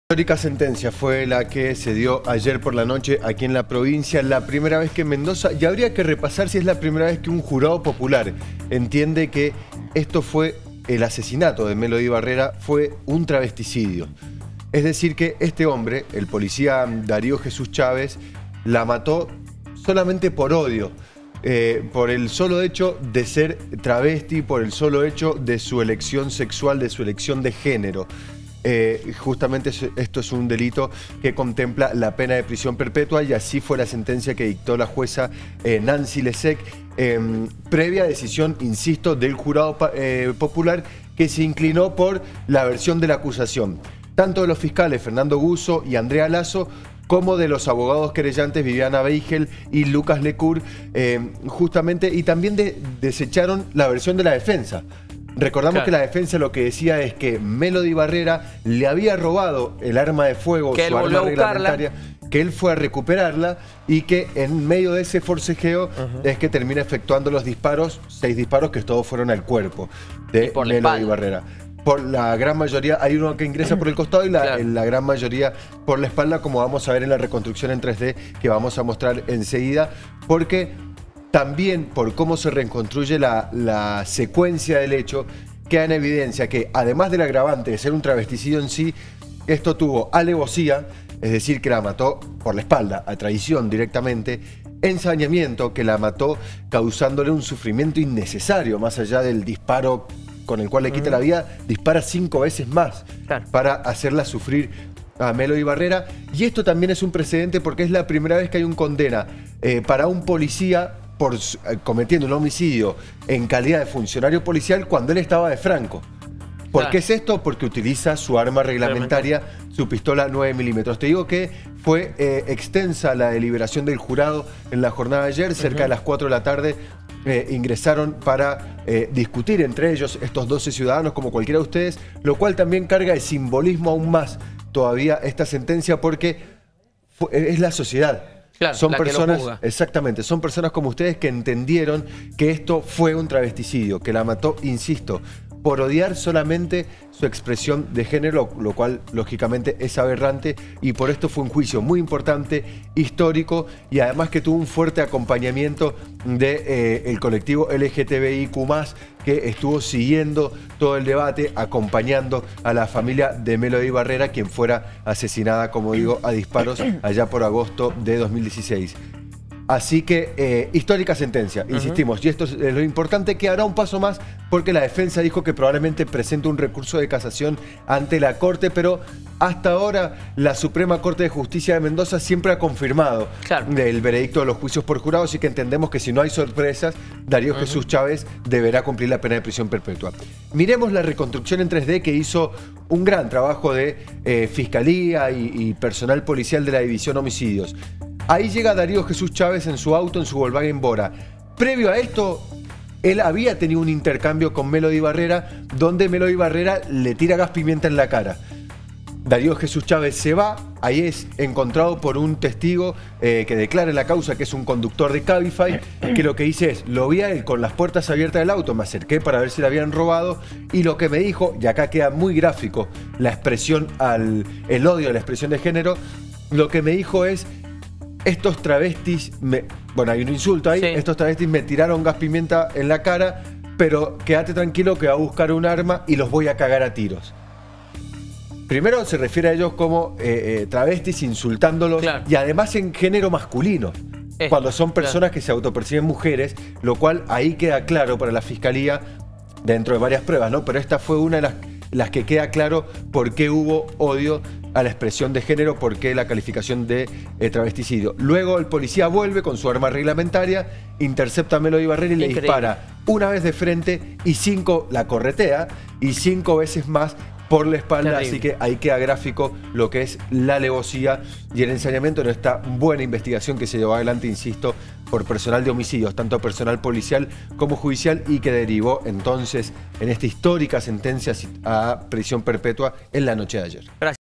Histórica sentencia fue la que se dio ayer por la noche aquí en la provincia, la primera vez que en Mendoza, y habría que repasar si es la primera vez que un jurado popular entiende que esto fue el asesinato de Melody Barrera, fue un travesticidio. Es decir que este hombre, el policía Darío Jesús Chávez, la mató solamente por odio, por el solo hecho de ser travesti, por el solo hecho de su elección sexual, de su elección de género. Justamente esto es un delito que contempla la pena de prisión perpetua y así fue la sentencia que dictó la jueza Nancy Lesec, previa decisión, insisto, del jurado popular que se inclinó por la versión de la acusación, tanto de los fiscales Fernando Guzzo y Andrea Lazo, como de los abogados querellantes Viviana Beigel y Lucas Lecur, justamente, y también desecharon la versión de la defensa. Recordamos que la defensa lo que decía es que Melody Barrera le había robado el arma de fuego, su arma reglamentaria, que él fue a recuperarla y que en medio de ese forcejeo es que termina efectuando los disparos, 6 disparos que todos fueron al cuerpo de Melody Barrera. Por la gran mayoría, hay uno que ingresa por el costado y la gran mayoría por la espalda, como vamos a ver en la reconstrucción en 3D que vamos a mostrar enseguida, porque también por cómo se reconstruye la secuencia del hecho, queda en evidencia que además del agravante de ser un travesticidio en sí, esto tuvo alevosía, es decir, que la mató por la espalda, a traición directamente, ensañamiento, que la mató causándole un sufrimiento innecesario, más allá del disparo con el cual le quita la vida, dispara 5 veces más para hacerla sufrir a Melody Barrera. Y esto también es un precedente porque es la primera vez que hay un condena para un policía por cometiendo un homicidio en calidad de funcionario policial cuando él estaba de franco. ¿Por qué es esto? Porque utiliza su arma reglamentaria, su pistola 9 milímetros. Te digo que fue extensa la deliberación del jurado en la jornada de ayer, cerca de las 4 de la tarde. Ingresaron para discutir entre ellos, estos 12 ciudadanos, como cualquiera de ustedes, lo cual también carga de simbolismo aún más todavía esta sentencia, porque es la sociedad. Claro, son personas, exactamente, son personas como ustedes que entendieron que esto fue un travesticidio, que la mató, insisto, por odiar solamente su expresión de género, lo cual lógicamente es aberrante, y por esto fue un juicio muy importante, histórico, y además que tuvo un fuerte acompañamiento del colectivo LGTBIQ+, que estuvo siguiendo todo el debate, acompañando a la familia de Melody Barrera, quien fuera asesinada, como digo, a disparos allá por agosto de 2016. Así que histórica sentencia, insistimos, y esto es lo importante, que hará un paso más porque la defensa dijo que probablemente presente un recurso de casación ante la Corte, pero hasta ahora la Suprema Corte de Justicia de Mendoza siempre ha confirmado el veredicto de los juicios por jurado, así que entendemos que si no hay sorpresas, Darío Jesús Chávez deberá cumplir la pena de prisión perpetua. Miremos la reconstrucción en 3D que hizo un gran trabajo de Fiscalía y personal policial de la División Homicidios. Ahí llega Darío Jesús Chávez en su auto, en su Volkswagen Bora. Previo a esto, él había tenido un intercambio con Melody Barrera, donde Melody Barrera le tira gas pimienta en la cara. Darío Jesús Chávez se va, ahí es encontrado por un testigo que declara en la causa, que es un conductor de Cabify, que lo que dice es, lo vi a él con las puertas abiertas del auto, me acerqué para ver si le habían robado, y lo que me dijo, y acá queda muy gráfico la expresión, el odio a la expresión de género, lo que me dijo es: estos travestis, bueno, hay un insulto ahí, estos travestis me tiraron gas pimienta en la cara, pero quédate tranquilo que va a buscar un arma y los voy a cagar a tiros. Primero se refiere a ellos como travestis, insultándolos, y además en género masculino, cuando son personas que se autoperciben mujeres, lo cual ahí queda claro para la Fiscalía, dentro de varias pruebas, ¿no? Pero esta fue una de las que queda claro por qué hubo odio a la expresión de género, por qué la calificación de travesticidio. Luego el policía vuelve con su arma reglamentaria, intercepta a Melody Barrera y le dispara una vez de frente y 5 la corretea y 5 veces más por la espalda. Así que ahí queda gráfico lo que es la alevosía y el ensañamiento en esta buena investigación que se llevó adelante, insisto, por personal de homicidios, tanto personal policial como judicial, y que derivó entonces en esta histórica sentencia a prisión perpetua en la noche de ayer.